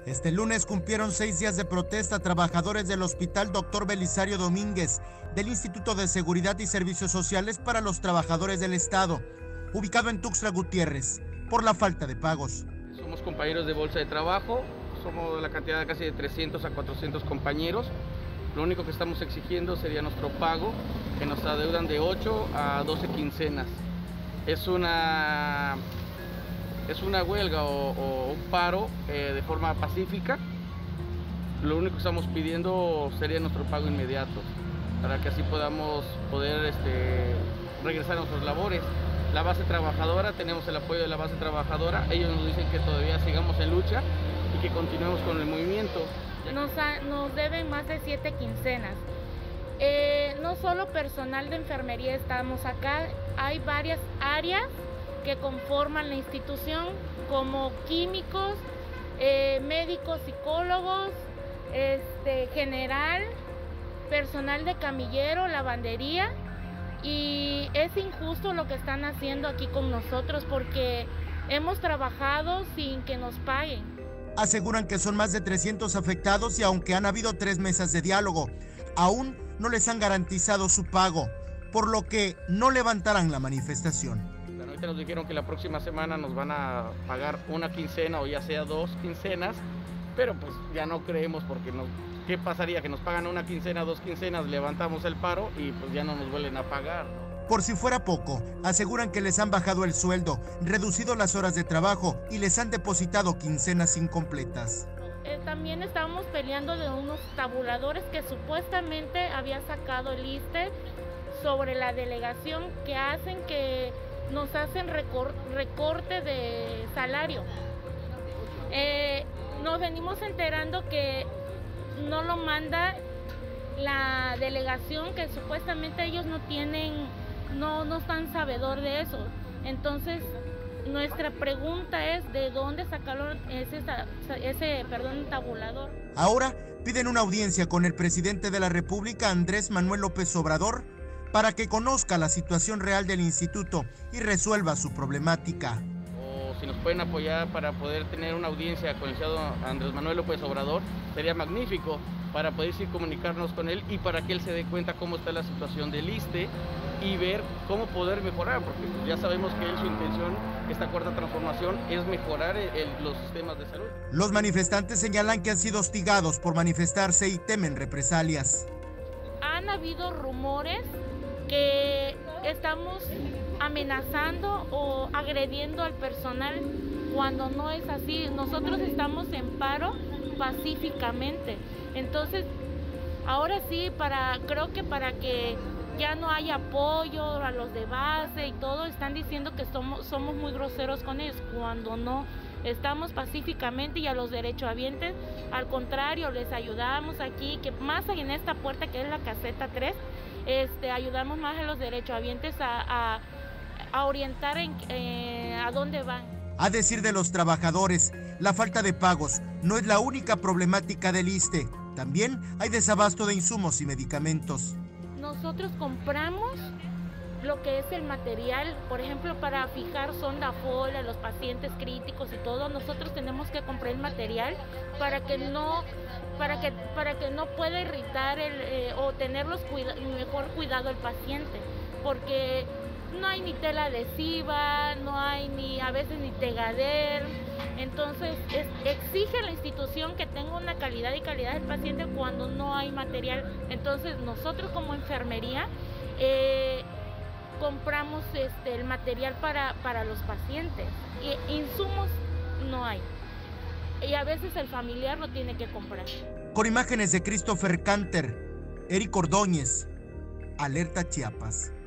Este lunes cumplieron 6 días de protesta trabajadores del Hospital Dr. Belisario Domínguez, del Instituto de Seguridad y Servicios Sociales para los Trabajadores del Estado, ubicado en Tuxtla Gutiérrez, por la falta de pagos. Somos compañeros de bolsa de trabajo, somos la cantidad de casi de 300 a 400 compañeros. Lo único que estamos exigiendo sería nuestro pago, que nos adeudan de 8 a 12 quincenas. Es una huelga o un paro de forma pacífica. Lo único que estamos pidiendo sería nuestro pago inmediato, para que así podamos regresar a nuestras labores. La base trabajadora, tenemos el apoyo de la base trabajadora, ellos nos dicen que todavía sigamos en lucha y que continuemos con el movimiento. Nos deben más de 7 quincenas. No solo personal de enfermería estamos acá, hay varias áreas que conforman la institución, como químicos, médicos, psicólogos, general, personal de camillero, lavandería, y es injusto lo que están haciendo aquí con nosotros porque hemos trabajado sin que nos paguen. Aseguran que son más de 300 afectados y aunque han habido 3 mesas de diálogo, aún no les han garantizado su pago, por lo que no levantarán la manifestación. Ahorita nos dijeron que la próxima semana nos van a pagar una quincena o ya sea 2 quincenas, pero pues ya no creemos porque ¿qué pasaría? Que nos pagan una quincena, 2 quincenas, levantamos el paro y pues ya no nos vuelven a pagar. Por si fuera poco, aseguran que les han bajado el sueldo, reducido las horas de trabajo y les han depositado quincenas incompletas. También estábamos peleando de unos tabuladores que supuestamente había sacado el ISSSTE sobre la delegación que nos hacen recorte de salario. Nos venimos enterando que no lo manda la delegación, que supuestamente ellos no están sabedor de eso. Entonces nuestra pregunta es ¿de dónde sacaron ese tabulador? Ahora piden una audiencia con el presidente de la República, Andrés Manuel López Obrador, para que conozca la situación real del instituto y resuelva su problemática. O si nos pueden apoyar para poder tener una audiencia con el licenciado Andrés Manuel López Obrador, sería magnífico, para poder comunicarnos con él y para que él se dé cuenta cómo está la situación del ISSSTE y ver cómo poder mejorar, porque ya sabemos que su intención, esta cuarta transformación, es mejorar los sistemas de salud. Los manifestantes señalan que han sido hostigados por manifestarse y temen represalias. Han habido rumores que estamos amenazando o agrediendo al personal cuando no es así. Nosotros estamos en paro pacíficamente. Entonces, ahora sí, creo que para que ya no haya apoyo a los de base y todo, están diciendo que somos muy groseros con ellos, cuando no. Estamos pacíficamente, y a los derechohabientes, al contrario, les ayudamos aquí, que más en esta puerta que es la caseta 3, ayudamos más a los derechohabientes a orientar a dónde van. A decir de los trabajadores, la falta de pagos no es la única problemática del ISSSTE. También hay desabasto de insumos y medicamentos. Nosotros compramos lo que es el material, por ejemplo, para fijar sonda FOL a los pacientes críticos y todo. Nosotros tenemos que comprar el material para que no pueda irritar o tener mejor cuidado el paciente, porque no hay ni tela adhesiva, no hay a veces ni tegader. Entonces exige la institución que tenga una calidad del paciente cuando no hay material. Entonces nosotros como enfermería compramos el material para los pacientes, y insumos no hay, y a veces el familiar lo tiene que comprar. Con imágenes de Christopher Canter, Eric Ordóñez, Alerta Chiapas.